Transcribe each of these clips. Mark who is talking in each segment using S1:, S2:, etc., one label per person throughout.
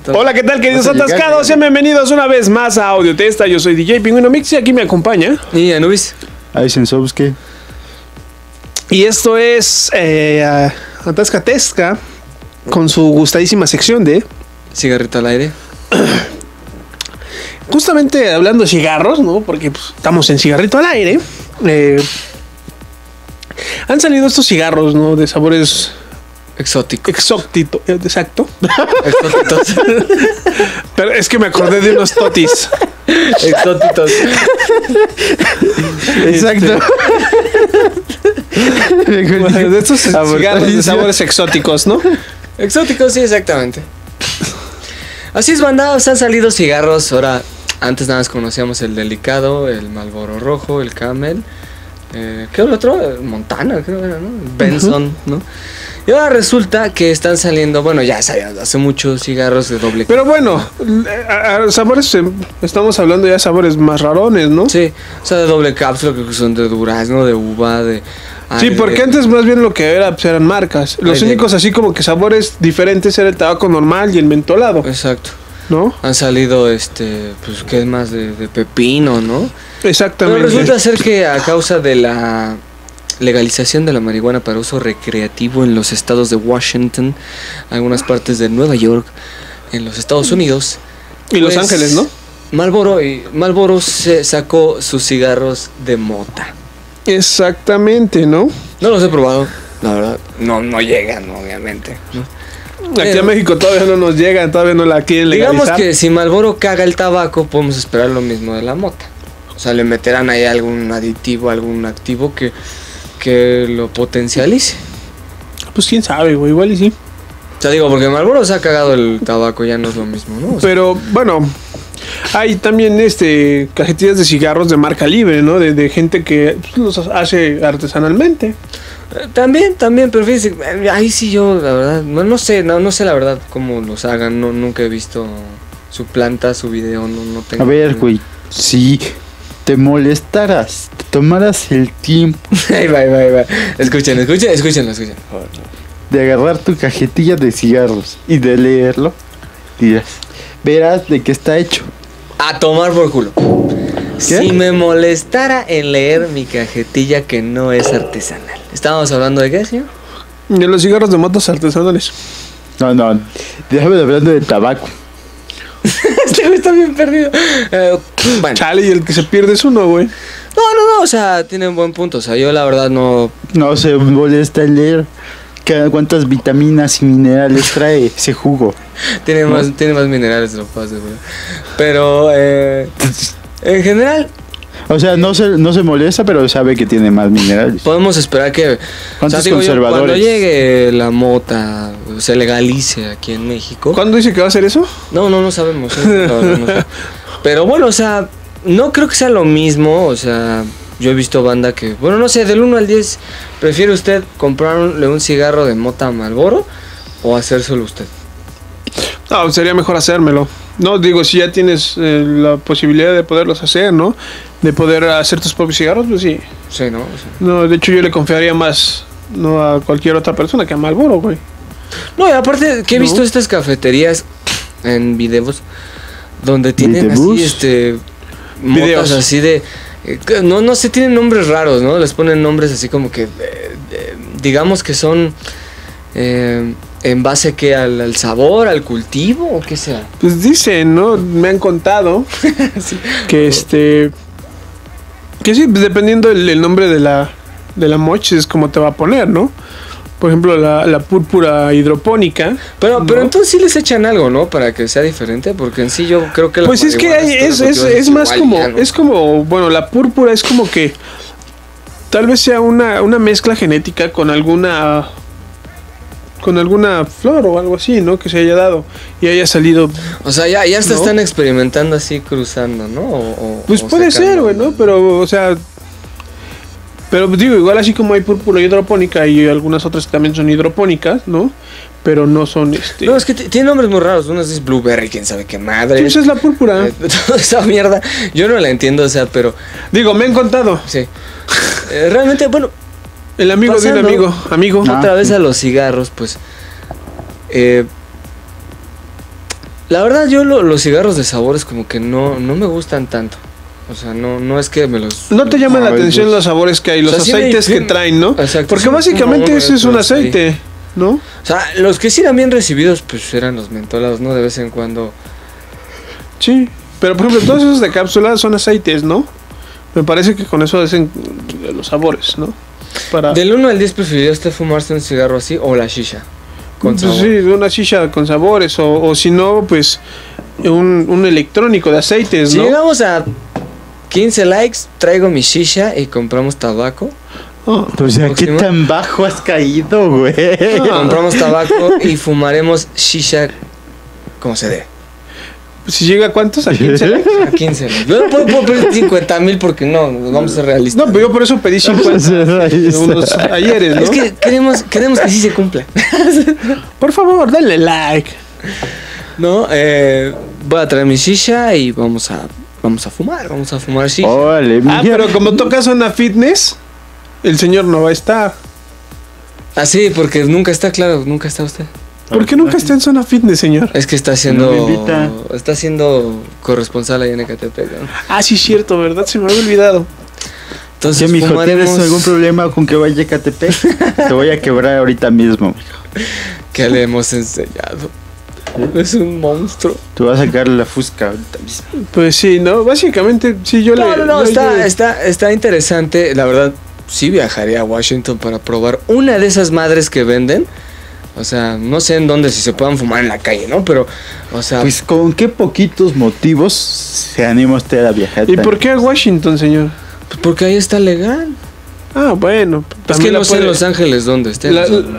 S1: Hola, ¿qué tal, queridos atascados? Sean bienvenidos una vez más a Audio Testa. Yo soy DJ Pingüino Mix y aquí me acompaña.
S2: Y Anubis.
S3: Aisensovsky.
S1: Y esto es Atascatesca con su gustadísima sección de
S2: Cigarrito al aire.
S1: Justamente hablando de cigarros, ¿no? Porque pues, estamos en Cigarrito al aire. Han salido estos cigarros, ¿no? De sabores
S2: exóticos.
S1: Exacto.
S2: Exóticos.
S1: Pero es que me acordé de unos totis.
S2: Exóticos.
S3: Exacto.
S1: Bueno, de estos cigarros de sabores exóticos, ¿no?
S2: Exóticos, sí, exactamente. Así es, banda, han salido cigarros. Ahora, antes nada más conocíamos el Delicado, el Marlboro Rojo, el Camel. ¿Qué era el otro? Montana, creo que era, ¿no? Benson, ¿no? Y ahora resulta que están saliendo, bueno, ya salieron hace muchos cigarros de doble.
S1: Pero bueno, sabores, estamos hablando ya de sabores más rarones, ¿no?
S2: Sí, o sea, de doble cápsula, que son de durazno, de uva, de...
S1: Sí, porque antes más bien lo que era, pues, eran marcas. Los únicos así como que sabores diferentes era el tabaco normal y el mentolado.
S2: Exacto.
S1: ¿No?
S2: Han salido, pues, ¿qué es más? De pepino, ¿no?
S1: Exactamente.
S2: Pero resulta ser que a causa de la legalización de la marihuana para uso recreativo en los estados de Washington, algunas partes de Nueva York, en los Estados Unidos.
S1: Y pues, Los Ángeles, ¿no?
S2: Marlboro se sacó sus cigarros de mota.
S1: Exactamente, ¿no?
S2: No los he probado, la verdad. No llegan, obviamente, ¿no?
S1: Aquí a México todavía no nos llegan, todavía no la quieren legalizar.
S2: Digamos que si Marlboro caga el tabaco, podemos esperar lo mismo de la mota. O sea, le meterán ahí algún aditivo, algún activo que lo potencialice.
S1: Pues quién sabe, güey, igual y sí.
S2: O sea, digo, porque Marlboro se ha cagado el tabaco, ya no es lo mismo, ¿no? O sea,
S1: pero, bueno, hay también cajetillas de cigarros de marca libre, ¿no? De gente que los hace artesanalmente.
S2: También, pero fíjense, ahí sí yo, la verdad, no sé la verdad cómo los hagan, nunca he visto su planta, su video, no tengo...
S3: A ver, güey, si te molestaras, te tomaras el tiempo...
S2: Ahí va. Escuchen.
S3: De agarrar tu cajetilla de cigarros y de leerlo, dirás, verás de qué está hecho.
S2: A tomar por culo. ¿Qué? Si me molestara en leer mi cajetilla que no es artesanal. ¿Estábamos hablando de qué, señor?
S1: De los cigarros de motos artesanales.
S3: No, déjame hablando de tabaco.
S2: Este güey está bien perdido.
S1: Bueno. Chale, y el que se pierde es uno, güey.
S2: No, o sea, tiene un buen punto. O sea, yo la verdad no...
S3: No se molesta en leer cuántas vitaminas y minerales trae ese jugo.
S2: Tiene más minerales de lo fácil, güey. Pero, en general...
S3: O sea, no se molesta, pero sabe que tiene más minerales.
S2: Podemos esperar que...
S3: ¿Cuántos conservadores?
S2: Cuando llegue la mota, se legalice aquí en México...
S1: ¿Cuándo dice que va a hacer eso?
S2: No sabemos. No sé. Pero bueno, o sea, no creo que sea lo mismo. O sea, yo he visto banda que... Bueno, no sé, del 1 al 10, ¿prefiere usted comprarle un cigarro de mota a Marlboro o hacérselo usted?
S1: No, sería mejor hacérmelo. No, digo, si ya tienes la posibilidad de poderlos hacer, ¿no? De poder hacer tus propios cigarros, pues sí.
S2: Sí, ¿no? O sea,
S1: no, de hecho yo le confiaría más, no a cualquier otra persona que a Marlboro, güey.
S2: No, y aparte que he visto estas cafeterías en videos donde tienen así, motas así de... No sé, tienen nombres raros, ¿no? Les ponen nombres así como que... digamos que son... ¿en base que al sabor, al cultivo o qué sea?
S1: Pues dicen, ¿no? Me han contado sí. Que que sí, pues dependiendo el nombre de la moch es como te va a poner, ¿no? Por ejemplo, la púrpura hidropónica.
S2: Pero entonces sí les echan algo, ¿no? Para que sea diferente, porque en sí yo creo que...
S1: Pues es que es más como... ¿no? Es como... Bueno, la púrpura es como que... Tal vez sea una mezcla genética con alguna flor o algo así, ¿no? Que se haya dado y haya salido.
S2: O sea, ya hasta ¿no? Están experimentando así, cruzando, ¿no?
S1: Pues puede ser, güey, ¿no? Pero, o sea... Pero digo, igual así como hay púrpura hidropónica y algunas otras que también son hidropónicas, ¿no? Pero no son
S2: No, es que tiene nombres muy raros. Uno es blueberry, quién sabe qué madre.
S1: Esa es la púrpura.
S2: Toda esa mierda, yo no la entiendo, o sea, pero...
S1: Digo, me han contado.
S2: Sí. Realmente, bueno...
S1: El amigo de un amigo.
S2: Otra vez a los cigarros, pues... La verdad, yo los cigarros de sabores como que no me gustan tanto. O sea, no es que me los...
S1: No te llaman la atención los sabores que hay, los aceites que traen, ¿no?
S2: Exacto.
S1: Porque básicamente ese es un aceite, ¿no?
S2: O sea, los que sí eran bien recibidos, pues eran los mentolados, ¿no? De vez en cuando.
S1: Sí, pero por ejemplo, todos esos de cápsula son aceites, ¿no? Me parece que con eso hacen los sabores, ¿no?
S2: Del 1 al 10, ¿preferiría usted fumarse un cigarro así o la shisha? Con
S1: pues
S2: sabor.
S1: sí, una shisha con sabores, o si no, pues un electrónico de aceites, ¿no?
S2: Si llegamos a 15 likes, traigo mi shisha y compramos tabaco.
S3: O sea, ¿qué tan bajo has caído, güey?
S2: Compramos tabaco y fumaremos shisha como se debe.
S1: Si llega a cuántos, a 15 likes.
S2: A 15 likes. Yo no puedo pedir 50,000 porque no, vamos a ser realistas.
S1: No, pero yo por eso pedí 50 unos ayeres, ¿no?
S2: Es que queremos que sí se cumpla.
S1: Por favor, dale like.
S2: No, voy a traer mi shisha y vamos a fumar shisha.
S3: Órale,
S1: pero como toca zona fitness, el señor no va a estar.
S2: Ah, sí, porque nunca está usted.
S1: ¿Por qué nunca está en zona fitness, señor?
S2: Es que está siendo corresponsal ahí en Ecatepec, ¿no?
S1: Ah, sí, cierto, ¿verdad? Se me había olvidado.
S3: Entonces, ¿sí, mijo, ¿tienes algún problema con que vaya a Ecatepec? Te voy a quebrar ahorita mismo, mijo.
S2: ¿Qué le hemos enseñado? Es un monstruo.
S3: Tú vas a sacar la fusca ahorita mismo.
S1: Pues sí, ¿no? Básicamente, sí,
S2: está interesante. La verdad, sí viajaría a Washington para probar una de esas madres que venden. O sea, no sé en dónde, si se puedan fumar en la calle, ¿no? Pero, o sea...
S3: Pues, ¿con qué poquitos motivos se anima usted a viajar?
S1: ¿Y por qué a Washington, señor?
S2: Pues porque ahí está legal.
S1: Ah, bueno.
S2: Es que no sé en Los Ángeles dónde esté.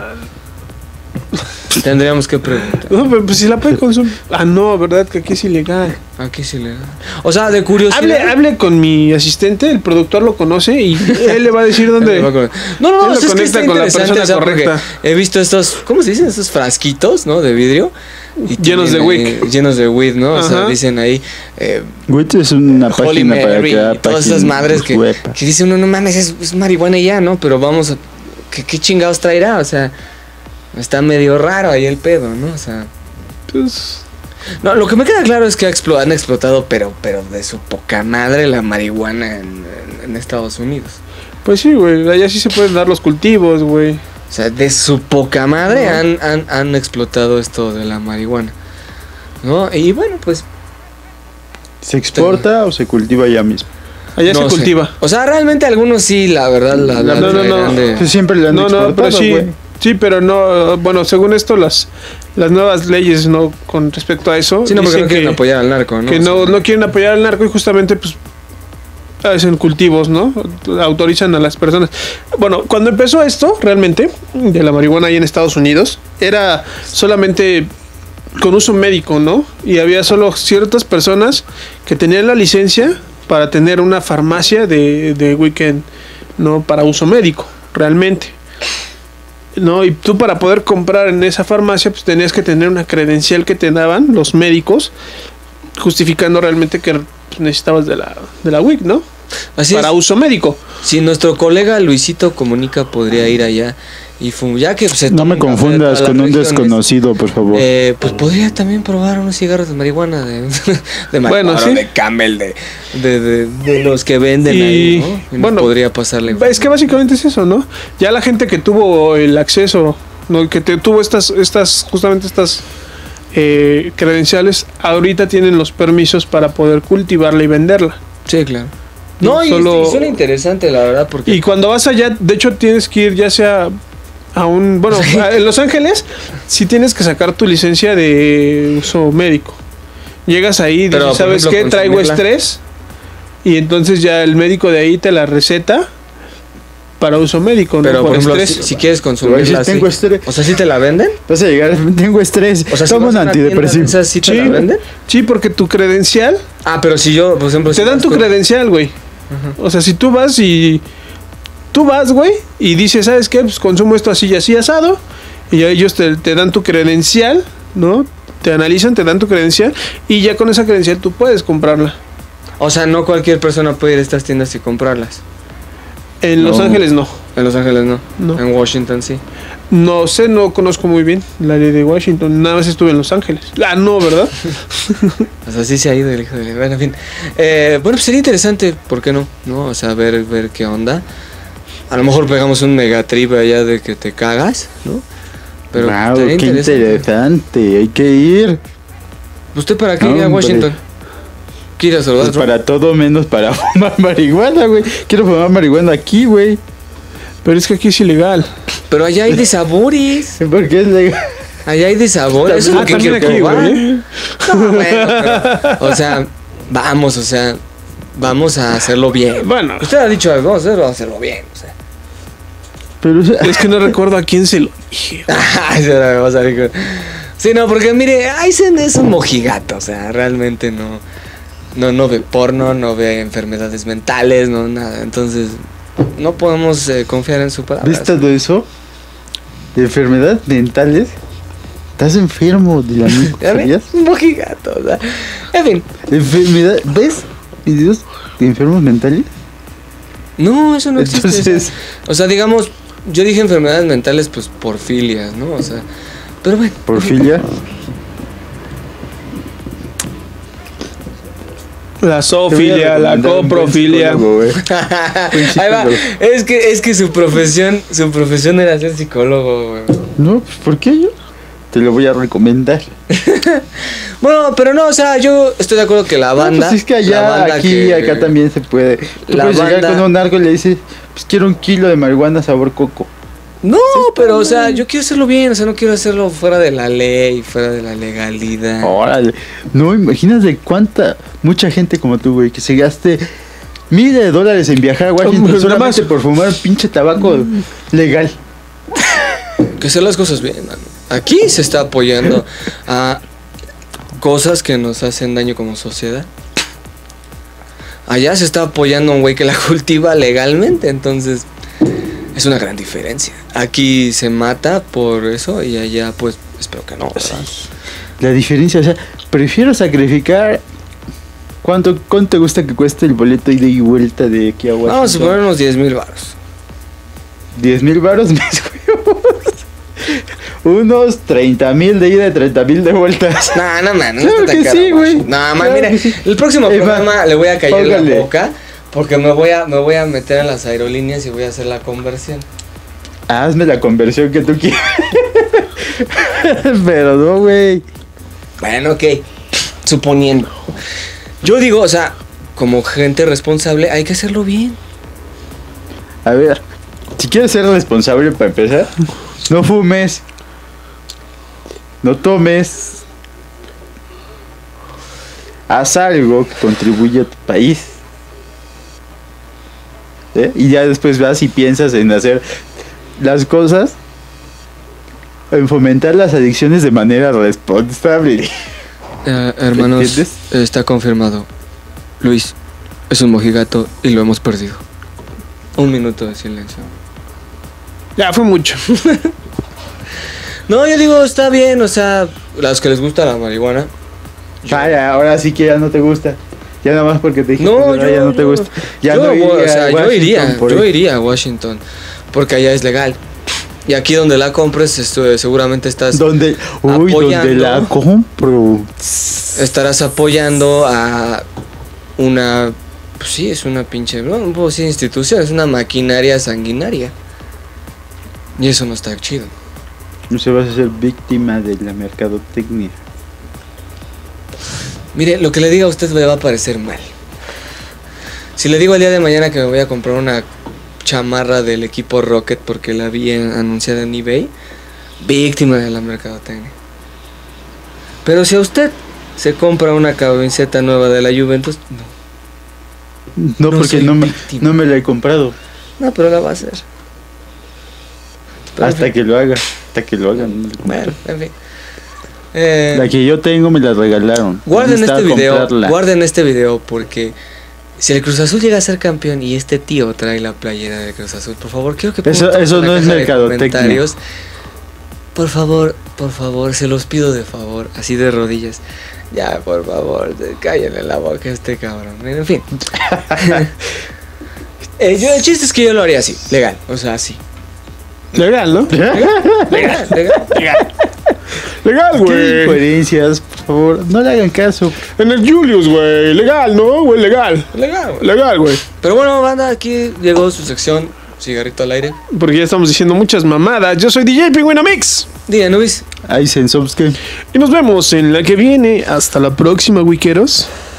S2: Tendríamos que preguntar.
S1: No, pero pues si la puede consumir. Ah, no, ¿verdad? Que aquí es ilegal.
S2: Aquí es ilegal. O sea, de curiosidad.
S1: Hable con mi asistente, el productor lo conoce y él le va a decir dónde.
S2: No,
S1: es que está con la persona correcta.
S2: He visto estos, ¿cómo se dicen? Estos frasquitos, ¿no? De vidrio.
S1: Y llenos de weed.
S2: Llenos de weed, ¿no?
S1: Ajá.
S2: O sea, dicen ahí.
S3: Weed es una
S2: Holy
S3: página
S2: Mary,
S3: para
S2: y todas esas madres que dice uno, no mames, es marihuana y ya, ¿no? Pero vamos a. ¿Qué chingados traerá? O sea. Está medio raro ahí el pedo, ¿no? O sea...
S1: Pues...
S2: No, lo que me queda claro es que han explotado, pero de su poca madre la marihuana en Estados Unidos.
S1: Pues sí, güey, allá sí se pueden dar los cultivos, güey.
S2: O sea, de su poca madre han explotado esto de la marihuana, ¿no? Y bueno, pues...
S3: ¿Se exporta o se cultiva allá mismo?
S1: Allá no se cultiva.
S2: O sea, realmente algunos sí, la verdad,
S1: no.
S3: Pues siempre le han exportado,
S1: pero sí...
S3: güey.
S1: Sí, pero no, bueno, según esto las nuevas leyes, ¿no? Con respecto a eso.
S2: Sí, no, porque no quieren apoyar al narco, ¿no?
S1: Que no quieren apoyar al narco y justamente, pues, hacen cultivos, ¿no? Autorizan a las personas. Bueno, cuando empezó esto, realmente, de la marihuana ahí en Estados Unidos, era solamente con uso médico, ¿no? Y había solo ciertas personas que tenían la licencia para tener una farmacia de weekend, ¿no? Para uso médico, realmente. No, y tú para poder comprar en esa farmacia pues tenías que tener una credencial que te daban los médicos justificando realmente que necesitabas de la WIC, ¿no?
S2: Así
S1: para
S2: es.
S1: Uso médico.
S2: Si nuestro colega Luisito Comunica podría ir allá y ya que se
S3: no me confundas con un desconocido, por favor.
S2: Pues podría también probar unos cigarros de marihuana de
S1: bueno, sí.
S2: de Camel, de los que venden ahí, ¿no? Y bueno, podría pasarle.
S1: Es que básicamente es eso, ¿no? Ya la gente que tuvo el acceso, ¿no? Que tuvo estas credenciales, ahorita tienen los permisos para poder cultivarla y venderla.
S2: Sí, claro. No, y suena interesante, la verdad, porque...
S1: Y cuando vas allá, de hecho, tienes que ir ya sea a un... Bueno, en Los Ángeles sí tienes que sacar tu licencia de uso médico. Llegas ahí y dices, ¿sabes qué? Traigo estrés. Y entonces ya el médico de ahí te la receta para uso médico,
S2: pero,
S1: ¿no?
S2: Por ejemplo, si quieres consumirla,
S3: tengo estrés.
S2: O sea, ¿sí te la venden?
S3: Vas a llegar, tengo estrés.
S2: O sea,
S3: toma un antidepresivo.
S2: ¿Sí te la venden?
S1: Sí, porque tu credencial...
S2: Ah, pero si yo, por ejemplo...
S1: Te dan tu credencial, güey. Uh-huh. O sea, si tú vas y... Tú vas, güey, y dices, ¿sabes qué? Pues consumo esto así y así asado. Y ya ellos te dan tu credencial, ¿no? Te analizan, te dan tu credencial. Y ya con esa credencial tú puedes comprarla.
S2: O sea, no cualquier persona puede ir a estas tiendas y comprarlas.
S1: En Los Ángeles no.
S2: En Los Ángeles no. En Washington sí.
S1: No sé, no conozco muy bien la ley de Washington. Nada más estuve en Los Ángeles. No, ¿verdad?
S2: O sea, sí se ha ido el hijo de... Bueno, en fin. Bueno, pues sería interesante, ¿por qué no? ¿No? O sea, ver qué onda. A lo mejor pegamos un megatrip allá de que te cagas, ¿no? Pero
S3: wow, qué interesante. Hay que ir.
S2: ¿Usted para qué iría a Washington? ¿Quiere ir a saludar?
S3: Pues para todo menos para fumar marihuana, güey. Quiero fumar marihuana aquí, güey.
S1: Pero es que aquí es ilegal.
S2: Pero allá hay de sabores.
S3: ¿Por qué es legal?
S2: Allá hay de sabores. Eso es lo que quiero probar. No, bueno, pero, o sea, vamos a hacerlo bien.
S1: Bueno.
S2: Usted ha dicho, vamos a hacerlo bien, o sea.
S3: Pero
S1: es que no recuerdo a quién se lo dije.
S2: Sí, no, porque mire, Aizen es un mojigato, o sea, realmente no ve porno, no ve enfermedades mentales, no nada, entonces no podemos confiar en su palabra.
S3: ¿Ves todo eso? ¿De enfermedades mentales? Estás enfermo, Dylan.
S2: ¿Sabías? Un mojigato, o sea, en fin.
S3: Enfermedad, ¿ves videos de enfermos mentales?
S2: No, eso no existe. Entonces, o sea, digamos, yo dije enfermedades mentales, pues porfilias, ¿no? O sea, pero bueno.
S3: ¿Porfilia?
S1: La zoofilia, la coprofilia.
S2: Ahí va. Es que su profesión era ser psicólogo, güey.
S3: No, pues ¿por qué yo? Te lo voy a recomendar.
S2: Bueno, pero no, o sea, yo estoy de acuerdo que la banda.
S3: No, pues es que allá, aquí, acá también se puede. Tú puedes llegar con un narco y le dices, pues quiero 1 kilo de marihuana sabor coco.
S2: No, sí, pero o sea, yo quiero hacerlo bien, o sea, no quiero hacerlo fuera de la ley, fuera de la legalidad.
S3: Órale. No, imagínate mucha gente como tú, güey, que se gaste miles de dólares en viajar a Washington solamente por fumar pinche tabaco legal.
S2: Que hacer las cosas bien, mano. Aquí se está apoyando a cosas que nos hacen daño como sociedad. Allá se está apoyando a un güey que la cultiva legalmente, entonces es una gran diferencia. Aquí se mata por eso y allá pues espero que no, ¿verdad? Sí.
S3: La diferencia, o sea, prefiero sacrificar. ¿Cuánto te gusta que cueste el boleto ida y vuelta de aquí a Washington?
S2: Vamos a poner unos 10,000 varos.
S3: 10,000 varos, mis huevos. Unos 30,000 de ida y 30,000 de vueltas.
S2: No, man.
S3: Claro que sí, güey.
S2: No, man, mira, el próximo programa le voy a callar la boca porque me voy a meter en las aerolíneas y voy a hacer la conversión.
S3: Hazme la conversión que tú quieras. Pero no, güey.
S2: Bueno, ok. Suponiendo. Yo digo, o sea, como gente responsable hay que hacerlo bien.
S3: A ver, si quieres ser responsable para empezar, no fumes. No tomes. Haz algo que contribuya a tu país. Y ya después vas y piensas en hacer las cosas, en fomentar las adicciones de manera responsable.
S2: Hermanos, está confirmado. Luis es un mojigato y lo hemos perdido. 1 minuto de silencio.
S1: Ya fue mucho.
S2: No, yo digo, está bien, o sea, los que les gusta la marihuana.
S3: Ahora sí que ya no te gusta. Ya nada más porque te dije que ya no te gusta.
S2: Yo iría a Washington porque allá es legal. Y aquí donde la compres, seguramente estás
S3: donde la compro.
S2: Estarás apoyando a una, pues sí, es una pinche, no puedo decir institución, es una maquinaria sanguinaria. Y eso no está chido.
S3: No se vas a ser víctima de la mercadotecnia.
S2: Mire, lo que le diga a usted me va a parecer mal. Si le digo el día de mañana que me voy a comprar una chamarra del equipo Rocket porque la vi anunciada en eBay, víctima de la mercadotecnia. Pero si a usted se compra una camiseta nueva de la Juventus,
S3: no porque no me la he comprado.
S2: No, pero la va a hacer.
S3: Pero hasta que lo haga.
S2: Bueno, en fin.
S3: La que yo tengo me la regalaron.
S2: Guarden este video porque si el Cruz Azul llega a ser campeón y este tío trae la playera de Cruz Azul, por favor, quiero que
S3: eso no es mercadotecnia.
S2: Por favor, se los pido de favor, así de rodillas. Ya, por favor, cállenle la boca a este cabrón. En fin. El chiste es que yo lo haría así, legal. O sea, así.
S1: Legal, ¿no? Legal, güey.
S3: Qué incoherencias, por favor. No le hagan caso.
S1: En el Julius, güey. Legal, ¿no? Güey, legal. Legal, güey.
S2: Pero bueno, banda, aquí llegó su sección Cigarrito al Aire.
S1: Porque ya estamos diciendo muchas mamadas. Yo soy DJ Pingüino Mix.
S2: Día Nubis.
S3: Ahí se ensubscribe.
S1: Y nos vemos en la que viene. Hasta la próxima, wiqueros.